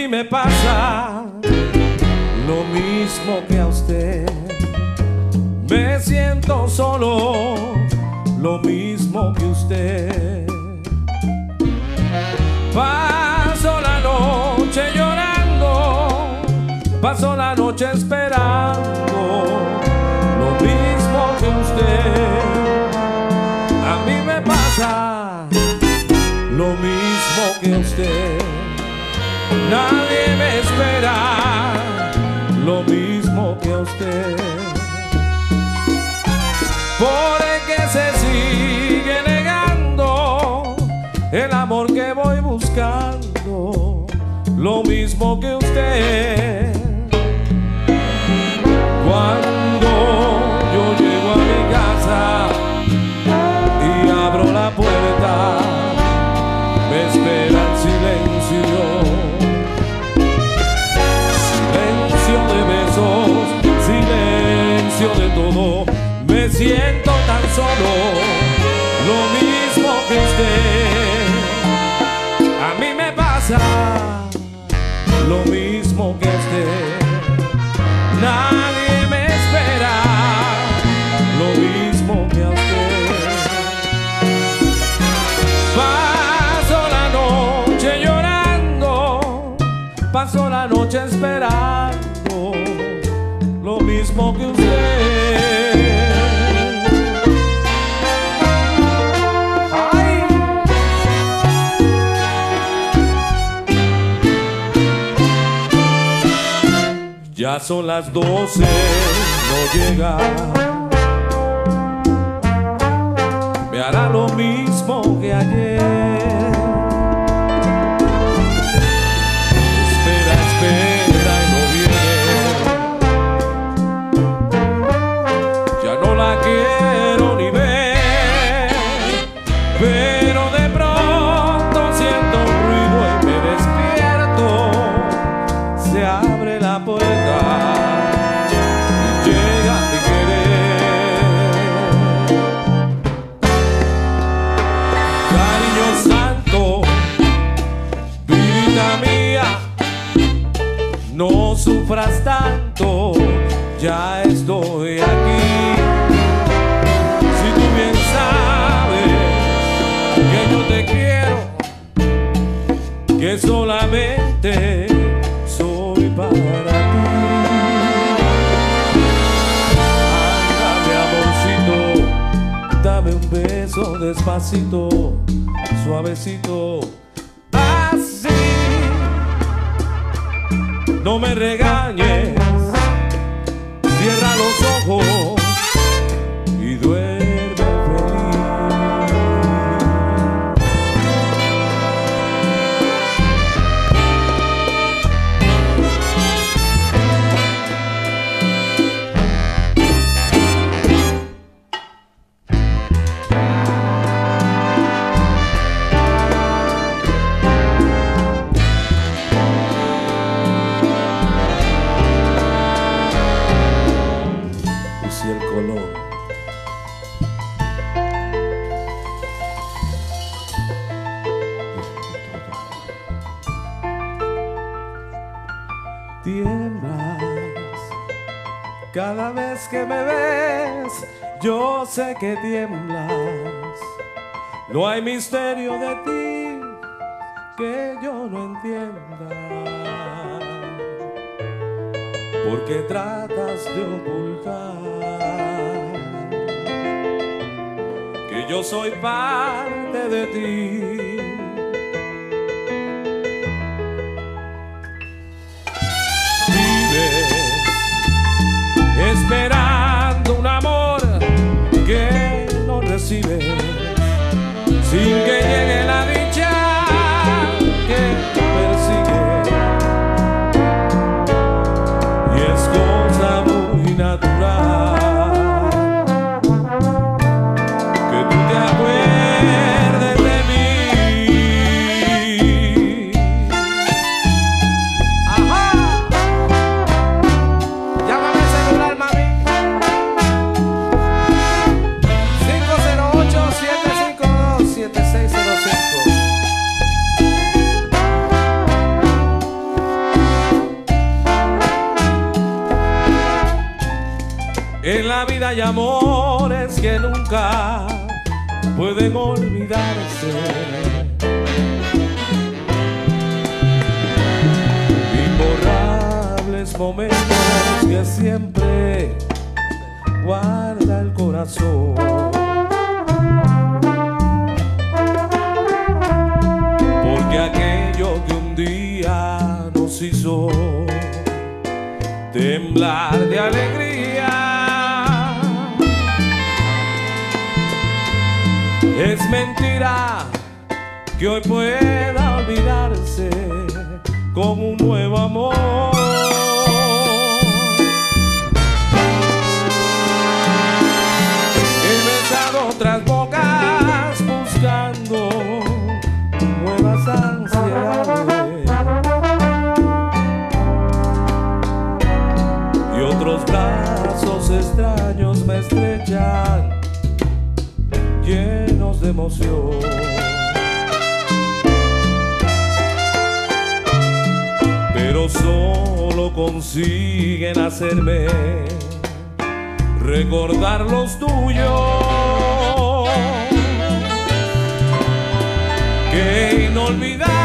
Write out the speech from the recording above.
mí me pasa lo mismo que a usted. Me siento solo, lo mismo que usted. Paso la noche llorando, paso la noche esperando, lo mismo que usted. A mí me pasa lo mismo que usted. Nadie me espera, lo mismo que usted. Porque se sigue negando el amor que voy buscando, lo mismo que usted. Cuando yo llego a mi casa y abro la puerta, me espera el silencio. Silencio de besos, silencio de todo. Me siento tan solo, lo mismo que usted. A mí me pasa lo mismo que usted. Nadie me espera, lo mismo que a usted. Paso la noche llorando, paso la noche esperando, lo mismo que usted. Ya son las 12, no llega. Me hará lo mismo que ayer. Espera, espera y no viene. Ya no la quiero ni ver, pero de pronto siento un ruido y me despierto. Se abre la puerta. No sufras tanto, ya estoy aquí. Si tú bien sabes que yo te quiero, que solamente soy para ti. Ándame, amorcito, dame un beso despacito, suavecito. No me regañes, cierra los ojos y duerme feliz. El color. Tiemblas cada vez que me ves, yo sé que tiemblas. No hay misterio de ti que yo no entienda, porque tratas de ocultar que yo soy parte de ti. Vives esperando un amor que no recibes, sin que llegue la dicha que persigue. Y es cosa muy natural que tú te acuerdes de mí. Ajá. Llámame al celular, mami. 508-752-76 hay amores que nunca pueden olvidarse. Imborrables momentos que siempre guarda el corazón. Porque aquello que un día nos hizo temblar de alegría es mentira que hoy pueda olvidarse con un nuevo amor. He besado otras bocas buscando nuevas ansiedades y otros brazos extraños me estrechan llenos de emoción. Pero solo consiguen hacerme recordar los tuyos, que inolvidable